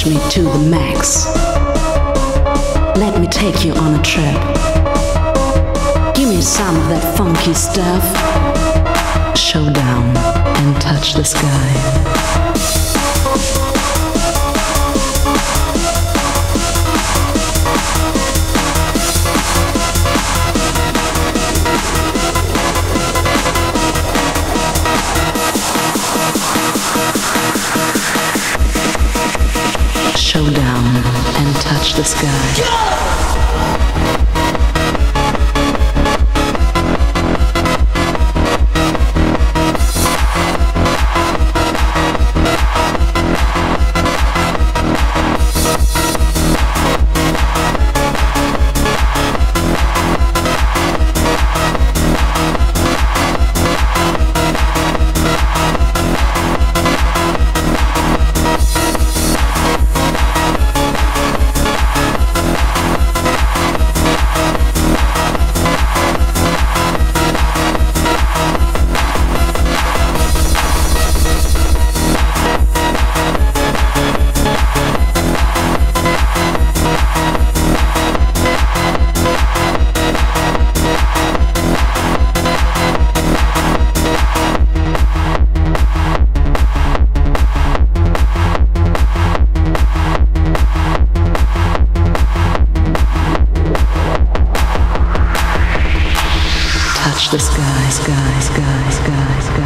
push me to the max. Let me take you on a trip. Give me some of that funky stuff. Showdown and touch the sky. Showdown and touch the sky. Touch the sky, sky, sky, sky, sky.